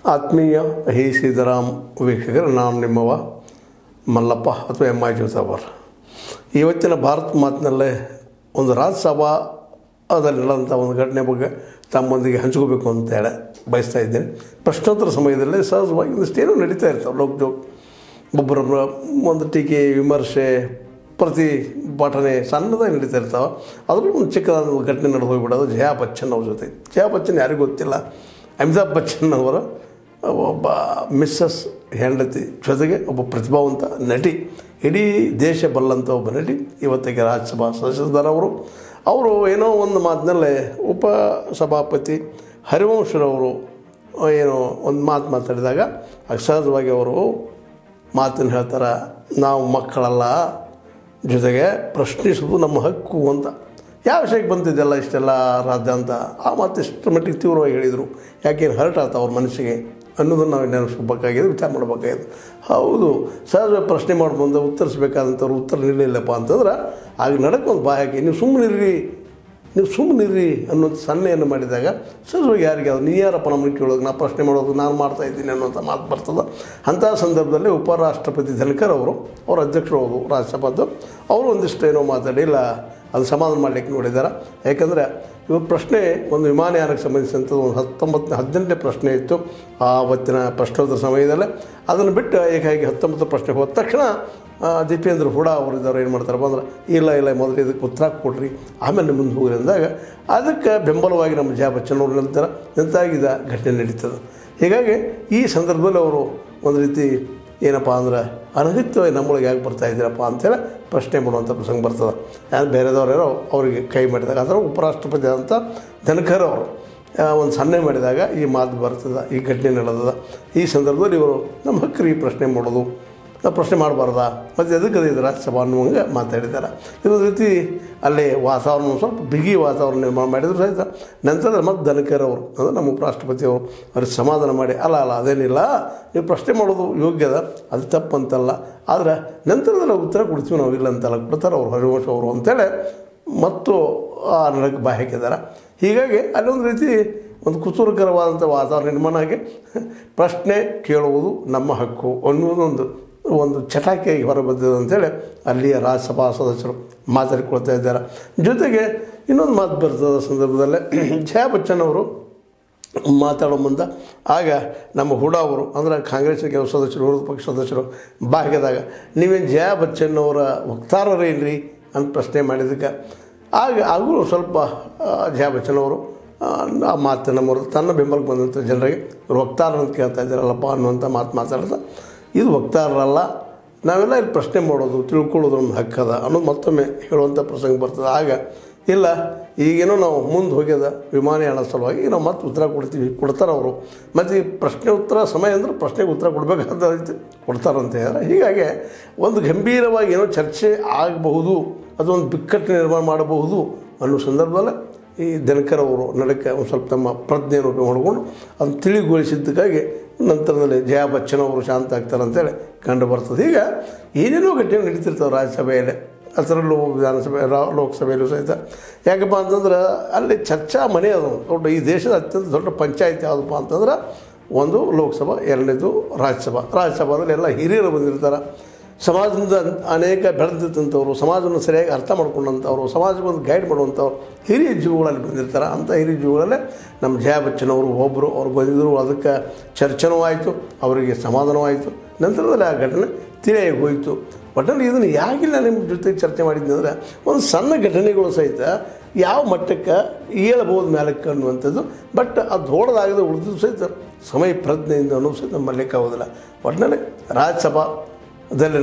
ಆತ್ಮೀಯ ಹೇ ಸೀತಾರಾಮ್ ವೀಕ್ಷಕರು, ನಾನು ನಿಮ್ಮವ ಮಲ್ಲಪ್ಪ ಅಥವಾ ಎಂ ಐ ಜೋತಾವರ್. ಇವತ್ತಿನ ಭಾರತ ಮಾತಿನಲ್ಲೇ ಒಂದು ರಾಜ್ಯಸಭಾದಲ್ಲಿ ನಡೆದಂಥ ಒಂದು ಘಟನೆ ಬಗ್ಗೆ ತಮ್ಮೊಂದಿಗೆ ಹಂಚ್ಕೋಬೇಕು ಅಂತೇಳಿ ಬಯಸ್ತಾ ಇದ್ದೇನೆ. ಪ್ರಶ್ನೋತ್ತರ ಸಮಯದಲ್ಲೇ ಸಹಜವಾಗಿ ಒಂದಿಷ್ಟೇನೋ ನಡೀತಾ ಇರ್ತಾವೆ. ಲೋಕ್ ಜೋಕ್ ಒಬ್ಬರನ್ನ ಒಂದು ಟೀಕೆ, ವಿಮರ್ಶೆ, ಪ್ರತಿಭಟನೆ ಸಣ್ಣದಾಗಿ ನಡೀತಾ ಇರ್ತಾವೆ. ಅದರಲ್ಲೂ ಒಂದು ಚಿಕ್ಕದಾದ ಒಂದು ಘಟನೆ ನಡೆದು ಹೋಗಿಬಿಡೋದು ಜಯಾ ಬಚ್ಚನ್ ಅವ್ರ ಜೊತೆ. ಜಯಾ ಬಚ್ಚನ್ ಯಾರಿಗೂ ಗೊತ್ತಿಲ್ಲ, ಅಮಿತಾಬ್ ಬಚ್ಚನ್ ಅವರ ಒಬ್ಬ ಮಿಸ್ಸಸ್ ಹೆಂಡತಿ, ಜೊತೆಗೆ ಒಬ್ಬ ಪ್ರತಿಭಾವಂತ ನಟಿ, ಇಡೀ ದೇಶ ಬಲ್ಲಂಥ ಒಬ್ಬ ನಟಿ. ಇವತ್ತಿಗೆ ರಾಜ್ಯಸಭಾ ಸದಸ್ಯರವರು ಅವರು ಏನೋ ಒಂದು ಮಾತಿನಲ್ಲೇ ಉಪಸಭಾಪತಿ ಹರಿವಂಶರವರು ಏನೋ ಒಂದು ಮಾತಾಡಿದಾಗ ಸಹಜವಾಗಿ ಅವರು ಮಾತನ್ನು ಹೇಳ್ತಾರೆ, ನಾವು ಮಕ್ಕಳಲ್ಲ, ಜೊತೆಗೆ ಪ್ರಶ್ನಿಸೋದು ನಮ್ಮ ಹಕ್ಕು ಅಂತ. ಯಾವ ವಿಷಯಕ್ಕೆ ಬಂದಿದ್ದೆಲ್ಲ ಇಷ್ಟೆಲ್ಲ ರಾಜ್ಯ ಅಂತ ಆ ಮಾತು ಇಷ್ಟರ ಮಟ್ಟಿಗೆ ತೀವ್ರವಾಗಿ ಹೇಳಿದರು. ಯಾಕೇನು ಹರ್ಟ್ ಆಯ್ತು ಅವ್ರ ಮನಸ್ಸಿಗೆ ಅನ್ನೋದನ್ನು ನಾವು ನೆನೆಸ್ಬೇಕಾಗಿದೆ, ವಿಚಾರ ಮಾಡಬೇಕಾಗಿದೆ. ಹೌದು, ಸಹಜವಾಗಿ ಪ್ರಶ್ನೆ ಮಾಡ್ಬಂದು ಉತ್ತರಿಸಬೇಕಾದಂಥವ್ರು ಉತ್ತರ ನೀಡಲಿಲ್ಲಪ್ಪ ಅಂತಂದ್ರೆ ಆಗ ನಡಕ್ಕೊಂದು ಬಾಯಾಗಿ ನೀವು ಸುಮ್ಮನಿರ್ರಿ ಅನ್ನೋದು ಸನ್ನೆಯನ್ನು ಮಾಡಿದಾಗ ಸಹಜವಾಗಿ ಯಾರಿಗೆ ಅದು ನೀ ಯಾರಪ್ಪ ನಮ್ಮನ್ನು ಕೇಳೋದು, ನಾ ಪ್ರಶ್ನೆ ಮಾಡೋದು ನಾನು ಮಾಡ್ತಾಯಿದ್ದೀನಿ ಅನ್ನೋಂಥ ಮಾತು ಬರ್ತದೆ. ಅಂಥ ಸಂದರ್ಭದಲ್ಲಿ ಉಪರಾಷ್ಟ್ರಪತಿ ಧನ್ಕರ್ ಅವರು, ಅವರ ಅಧ್ಯಕ್ಷರು ಅವರು ರಾಜ್ಯಸಭಾದ್ದು, ಅವರು ಒಂದಿಷ್ಟು ಏನೋ ಮಾತಾಡಿಲ್ಲ, ಅದು ಸಮಾಧಾನ ಮಾಡಲಿಕ್ಕೆ ನೋಡಿದ್ದಾರೆ. ಯಾಕಂದರೆ ಇವ್ರ ಪ್ರಶ್ನೆ ಒಂದು ವಿಮಾನಯಾನಕ್ಕೆ ಸಂಬಂಧಿಸಿದಂಥದ್ದು ಒಂದು 18ನೇ ಪ್ರಶ್ನೆ ಇತ್ತು ಆವತ್ತಿನ ಪ್ರಶ್ನೋತ್ತರ ಸಮಯದಲ್ಲೇ. ಅದನ್ನು ಬಿಟ್ಟು ಏಕಾಗಿ 19 ಪ್ರಶ್ನೆ ಹೋದ ತಕ್ಷಣ ದೀಪೇಂದ್ರ ಹುಡಾ ಅವರಿದ್ದವ್ರು ಏನು ಮಾಡ್ತಾರಪ್ಪ ಅಂದ್ರೆ, ಇಲ್ಲ ಮೊದಲು ಇದಕ್ಕೆ ಉತ್ತರ ಕೊಡ್ರಿ, ಆಮೇಲೆ ಮುಂದೆ ಹೋಗ್ರಿ ಅಂದಾಗ ಅದಕ್ಕೆ ಬೆಂಬಲವಾಗಿ ನಮ್ಮ ಜಯಾ ಬಚ್ಚನ್ ಅವರು ನಿಂತಾಗಿದ್ದ ಘಟನೆ ನಡೀತದೆ. ಹೀಗಾಗಿ ಈ ಸಂದರ್ಭದಲ್ಲಿ ಅವರು ಒಂದು ರೀತಿ ಏನಪ್ಪ ಅಂದ್ರೆ ಅನಗತ್ಯವಾಗಿ ನಮ್ಮೊಳಗೆ ಯಾಕೆ ಬರ್ತಾಯಿದ್ದೀರಪ್ಪ ಅಂಥೇಳಿ ಪ್ರಶ್ನೆ ಮಾಡುವಂಥ ಪ್ರಸಂಗ ಬರ್ತದೆ. ಯಾರು ಬೇರೆದವ್ರು ಅವರಿಗೆ ಕೈ ಮಾಡಿದಾಗ ಅದರ ಉಪರಾಷ್ಟ್ರಪತಿ ಆದಂಥ ಧನ್ಕರ್ ಅವರು ಒಂದು ಸನ್ನೆ ಮಾಡಿದಾಗ ಈ ಮಾತು ಬರ್ತದೆ, ಈ ಘಟನೆ ನಡೆದದ. ಈ ಸಂದರ್ಭದಲ್ಲಿ ಇವರು ನಮ್ಮ ಹಕ್ಕರಿ ಪ್ರಶ್ನೆ ಮಾಡೋದು, ನಾವು ಪ್ರಶ್ನೆ ಮಾಡಬಾರ್ದಾ, ಮತ್ತು ಎದಕ್ಕೆ ಇದು ರಾಜ್ಯಸಭಾ ಅನ್ನುವಂಗೆ ಮಾತಾಡಿದ್ದಾರೆ. ಇದೊಂದು ರೀತಿ ಅಲ್ಲಿ ವಾತಾವರಣ ಸ್ವಲ್ಪ ಬಿಗಿ ವಾತಾವರಣ ನಿರ್ಮಾಣ ಮಾಡಿದ್ರು ಸಹಿತ. ನಂತರ ಮತ್ತು ಧನ್ಕರ್ ಅವರು ಅಂದರೆ ನಮ್ಮ ಉಪರಾಷ್ಟ್ರಪತಿಯವರು ಅವ್ರಿಗೆ ಸಮಾಧಾನ ಮಾಡಿ, ಅಲ್ಲ ಅದೇನಿಲ್ಲ, ನೀವು ಪ್ರಶ್ನೆ ಮಾಡೋದು ಯೋಗ್ಯದ, ಅದು ತಪ್ಪಂತಲ್ಲ, ಆದರೆ ನಂತರದಲ್ಲಿ ಉತ್ತರ ಕೊಡ್ತೀವಿ ನಾವು, ಇಲ್ಲ ಅಂತಲ್ಲ ಕೊಡ್ತಾರೆ ಅವರು ಹರಿವಂಶ ಅವರು ಅಂತೇಳಿ ಮತ್ತು ಆ ನಡಕ್ಕೆ ಬಾಯಿ ಹಾಕಿದ್ದಾರೆ. ಹೀಗಾಗಿ ಅಲ್ಲೊಂದು ರೀತಿ ಒಂದು ಕುತೂಹಲಕರವಾದಂಥ ವಾತಾವರಣ ನಿರ್ಮಾಣ ಆಗಿ ಪ್ರಶ್ನೆ ಕೇಳುವುದು ನಮ್ಮ ಹಕ್ಕು ಅನ್ನೋದೊಂದು ಚಟಾಕಿಯಾಗಿ ಹೊರಬಂದಿದೆ ಅಂತೇಳಿ ಅಲ್ಲಿಯ ರಾಜ್ಯಸಭಾ ಸದಸ್ಯರು ಮಾತಾಡಿಕೊಳ್ತಾ ಇದ್ದಾರೆ. ಜೊತೆಗೆ ಇನ್ನೊಂದು ಮಾತು ಬರ್ತದ ಸಂದರ್ಭದಲ್ಲೇ ಜಯಾ ಬಚ್ಚನ್ ಅವರು ಮಾತಾಡೋ ಮುಂದೆ ಆಗ ನಮ್ಮ ಹುಡಾ ಅವರು ಅಂದರೆ ಕಾಂಗ್ರೆಸ್ನ ಕೆಲವು ಸದಸ್ಯರು, ವಿರೋಧ ಪಕ್ಷ ಸದಸ್ಯರು ಬಾಗಿದಾಗ ನೀವೇನು ಜಯಾ ಬಚ್ಚನ್ ಅವರ ವಕ್ತಾರರೇನ್ರಿ ಅಂತ ಪ್ರಶ್ನೆ ಮಾಡಿದ್ದಕ್ಕೆ ಆಗಲೂ ಸ್ವಲ್ಪ ಜಯಾ ಬಚ್ಚನ್ ಅವರು ಆ ಮಾತನ್ನು ಮರೆತು ತನ್ನ ಬೆಂಬಲಕ್ಕೆ ಬಂದಂಥ ಜನರಿಗೆ ಇವರು ವಕ್ತಾರ ಅಂತ ಕೇಳ್ತಾ ಇದ್ದಾರಲ್ಲಪ್ಪ ಅನ್ನುವಂಥ ಮಾತಾಡ್ತಾ, ಇದು ವಕ್ತಾರರಲ್ಲ, ನಾವೆಲ್ಲ ಇಲ್ಲಿ ಪ್ರಶ್ನೆ ಮಾಡೋದು ತಿಳ್ಕೊಳ್ಳೋದು ನಮ್ಮ ಹಕ್ಕದ ಅನ್ನೋದು ಮತ್ತೊಮ್ಮೆ ಹೇಳುವಂಥ ಪ್ರಸಂಗ ಬರ್ತದೆ. ಆಗ ಇಲ್ಲ, ಈಗೇನೋ ನಾವು ಮುಂದೆ ಹೋಗ್ಯದ ವಿಮಾನಯಾನ ಸಲುವಾಗಿ ನಾವು ಮತ್ತೆ ಉತ್ತರ ಕೊಡ್ತಾರೆ ಅವರು. ಮತ್ತು ಈ ಪ್ರಶ್ನೆ ಉತ್ತರ ಸಮಯ ಅಂದರೆ ಪ್ರಶ್ನೆಗೆ ಉತ್ತರ ಕೊಡಬೇಕಾದ ಕೊಡ್ತಾರಂತ ಹೇಳಿದ್ರೆ, ಹೀಗಾಗಿ ಒಂದು ಗಂಭೀರವಾಗಿ ಏನೋ ಚರ್ಚೆ ಆಗಬಹುದು, ಅದೊಂದು ಬಿಕ್ಕಟ್ಟು ನಿರ್ಮಾಣ ಮಾಡಬಹುದು ಅನ್ನೋ ಸಂದರ್ಭದಲ್ಲಿ ಈ ಧನ್ಕರ್ ಅವರು ನಡಕ್ಕೆ ಒಂದು ಸ್ವಲ್ಪ ತಮ್ಮ ಪ್ರಜ್ಞೆಯನ್ನು ಉಪಯೋಗ ಮಾಡಿಕೊಂಡು ಅದನ್ನು ತಿಳಿಗೊಳಿಸಿದ್ದಕ್ಕಾಗಿ ನಂತರದಲ್ಲಿ ಜಯಾ ಬಚ್ಚನ್ ಅವರು ಶಾಂತ ಆಗ್ತಾರೆ ಅಂತೇಳಿ ಕಂಡು ಬರ್ತದೆ. ಈಗ ಏನೇನೋ ಘಟನೆ ನಡೀತಿರ್ತಾವೆ ರಾಜ್ಯಸಭೆಯಲ್ಲಿ, ಅದರಲ್ಲೂ ವಿಧಾನಸಭೆ ಲೋಕಸಭೆಯಲ್ಲೂ ಸಹಿತ. ಯಾಕಪ್ಪ ಅಂತಂದ್ರೆ ಅಲ್ಲಿ ಚರ್ಚಾ ಮನೆ ಅದು ದೊಡ್ಡ, ಈ ದೇಶದ ಅತ್ಯಂತ ದೊಡ್ಡ ಪಂಚಾಯತ್ ಯಾವುದಪ್ಪ ಅಂತಂದ್ರೆ ಒಂದು ಲೋಕಸಭಾ, ಎರಡನೇದು ರಾಜ್ಯಸಭಾದಲ್ಲಿ ಎಲ್ಲ ಹಿರಿಯರು ಬಂದಿರ್ತಾರೆ. ಸಮಾಜದಿಂದ ಅನೇಕ ಬೆಳೆದಿದ್ದಂಥವ್ರು, ಸಮಾಜವನ್ನು ಸರಿಯಾಗಿ ಅರ್ಥ ಮಾಡ್ಕೊಂಡಂಥವ್ರು, ಸಮಾಜಕ್ಕೆ ಒಂದು ಗೈಡ್ ಮಾಡುವಂಥವ್ರು ಹಿರಿಯ ಜೀವಗಳಲ್ಲಿ ಬಂದಿರ್ತಾರೆ. ಅಂಥ ಹಿರಿಯ ಜೀವಗಳಲ್ಲೇ ನಮ್ಮ ಜಯಾ ಬಚ್ಚನ್ ಅವರು ಒಬ್ಬರು ಅವ್ರು ಬಂದಿದ್ದರು. ಅದಕ್ಕೆ ಚರ್ಚೆನೂ ಆಯಿತು, ಅವರಿಗೆ ಸಮಾಧಾನವೂ ಆಯಿತು. ನಂತರದಲ್ಲಿ ಆ ಘಟನೆ ತಿಳಿಯಾಗಿ ಹೋಯಿತು. ಒಟ್ಟಲ್ಲಿ ಇದನ್ನು ಯಾಕಿಲ್ಲ ನಿಮ್ಮ ಜೊತೆ ಚರ್ಚೆ ಮಾಡಿದ್ದಂದ್ರೆ ಒಂದು ಸಣ್ಣ ಘಟನೆಗಳು ಸಹಿತ ಯಾವ ಮಟ್ಟಕ್ಕೆ ಏಳಬಹುದು ಮೇಲಕ್ಕೆ ಅನ್ನುವಂಥದ್ದು. ಬಟ್ ಅದು ದೊಡ್ಡದಾಗದೆ ಉಳಿದು ಸಹಿತ ಸಮಯ ಪ್ರಜ್ಞೆಯಿಂದ ಅನ್ನೋದು ಸಹಿತ ಮರಲಿಕ್ಕೆ ಆಗೋದಿಲ್ಲ. ಒಟ್ಟಿನಲ್ಲಿ ರಾಜ್ಯಸಭೆಯಲ್ಲಿ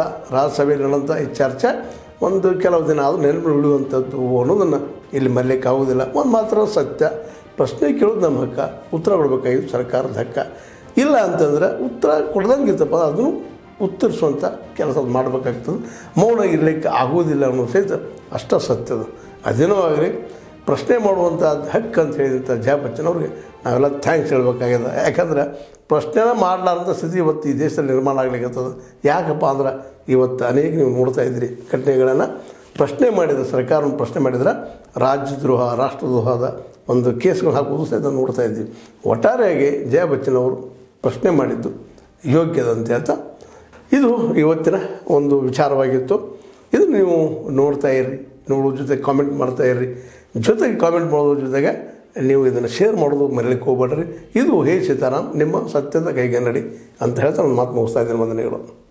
ನಡೆದಂಥ ಈ ಚರ್ಚೆ ಒಂದು ಕೆಲವು ದಿನ ಆದರೂ ನೆನಪು ಉಳಿಯುವಂಥದ್ದು ಅನ್ನೋದನ್ನು ಇಲ್ಲಿ ಮರಲಿಕ್ಕೆ ಆಗೋದಿಲ್ಲ. ಒಂದು ಮಾತ್ರ ಸತ್ಯ, ಪ್ರಶ್ನೆ ಕೇಳೋದು ನಮ್ಮ ಹಕ್ಕ, ಉತ್ತರ ಕೊಡಬೇಕಾಗಿದ್ದು ಸರ್ಕಾರದ ಹಕ್ಕ. ಇಲ್ಲ ಅಂತಂದರೆ ಉತ್ತರ ಕೊಡ್ದಂಗಿತ್ತಪ್ಪ ಅದನ್ನು ಉತ್ತರಿಸುವಂಥ ಕೆಲಸ ಮಾಡಬೇಕಾಗ್ತದೆ. ಮೌನ ಇರಲಿಕ್ಕೆ ಆಗೋದಿಲ್ಲ ಅನ್ನೋ ಸಹಿತ ಅಷ್ಟ ಸತ್ಯದ. ಅದೇನೋ ಆಗಲಿ, ಪ್ರಶ್ನೆ ಮಾಡುವಂಥ ಹಕ್ಕು ಅಂತ ಹೇಳಿದಂಥ ಜಯಾ ಬಚ್ಚನ್ ಅವ್ರಿಗೆ ನಾವೆಲ್ಲ ಥ್ಯಾಂಕ್ಸ್ ಹೇಳಬೇಕಾಗ್ಯದ. ಯಾಕಂದ್ರೆ ಪ್ರಶ್ನೆನ ಮಾಡಲಾರ್ದ ಸ್ಥಿತಿ ಇವತ್ತು ಈ ದೇಶದಲ್ಲಿ ನಿರ್ಮಾಣ ಆಗ್ಲಿಕ್ಕತ್ತದ. ಯಾಕಪ್ಪ ಅಂದ್ರೆ ಇವತ್ತು ಅನೇಕ ನೀವು ನೋಡ್ತಾ ಇದ್ದೀರಿ ಘಟನೆಗಳನ್ನು. ಪ್ರಶ್ನೆ ಮಾಡಿದ ಸರ್ಕಾರವನ್ನು ಪ್ರಶ್ನೆ ಮಾಡಿದ್ರೆ ರಾಜ್ಯದ್ರೋಹ, ರಾಷ್ಟ್ರದ್ರೋಹದ ಒಂದು ಕೇಸ್ಗಳು ಹಾಕೋದು ಸಹಿತ ನೋಡ್ತಾ ಇದ್ದೀವಿ. ಒಟ್ಟಾರೆಯಾಗಿ ಜಯಾ ಬಚ್ಚನ್ ಅವರು ಪ್ರಶ್ನೆ ಮಾಡಿದ್ದು ಯೋಗ್ಯದಂತೆ ಅಂತ. ಇದು ಇವತ್ತಿನ ಒಂದು ವಿಚಾರವಾಗಿತ್ತು. ಇದು ನೀವು ನೋಡ್ತಾ ಇರ್ರಿ, ನೋಡೋ ಜೊತೆಗೆ ಕಾಮೆಂಟ್ ಮಾಡ್ತಾ ಇರ್ರಿ, ಜೊತೆಗೆ ಕಾಮೆಂಟ್ ಮಾಡೋದ್ರ ಜೊತೆಗೆ ನೀವು ಇದನ್ನು ಶೇರ್ ಮಾಡೋದು ಮರೀಲಿಕ್ಕೆ ಹೋಗ್ಬೇಡ್ರಿ. ಇದು ಹೇ ಸೀತಾರಾಮ್, ನಿಮ್ಮ ಸತ್ಯದ ಕೈಗೆ ನಡಿ ಅಂತ ಹೇಳ್ತಾ ನಾನು ಮಾತು ಮುಗಿಸ್ತಾ ಇದ್ದೀನಿ. ವಂದನೆಗಳು.